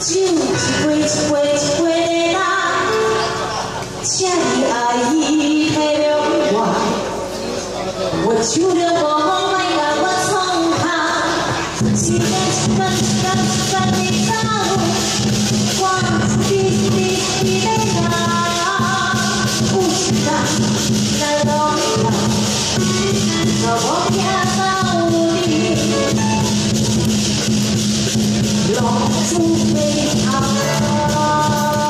酒一杯一杯一杯的干，请你爱伊体谅我，我手了无风来甲我创下，时间一分一分一分的走，我一滴一滴的拿，有一天来落雨，若无惊到你，浪子背后。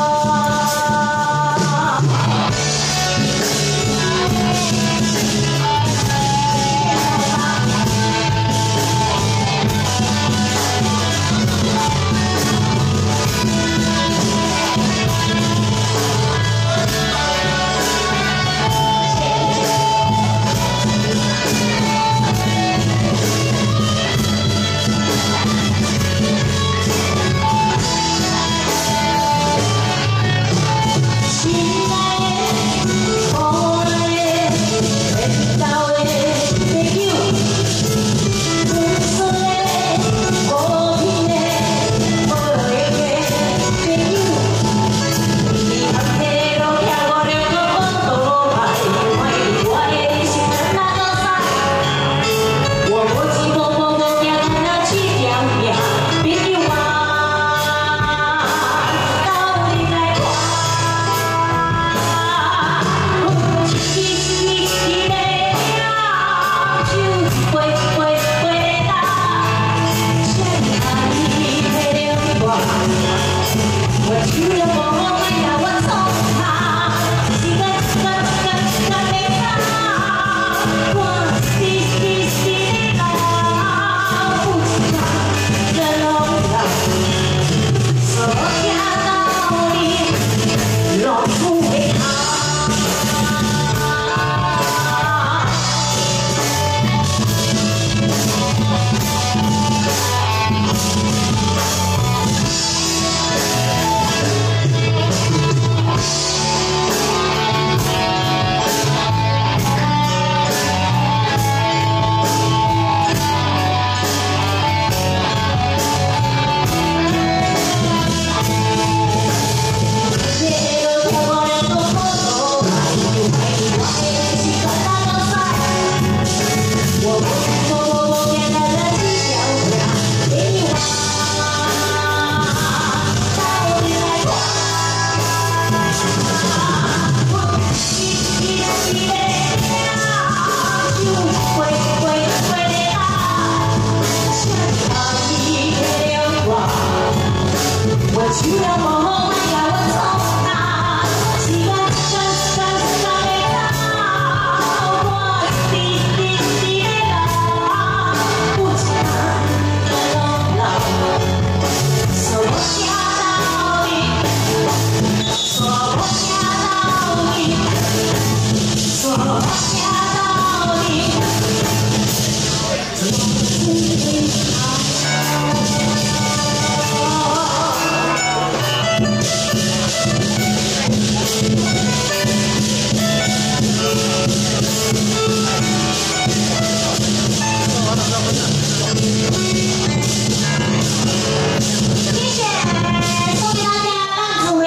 手了无风来甲我创下，时间一天一天一天的走，我一滴一滴的流，有一天会落流。说我行到底，说我行到底，说我行。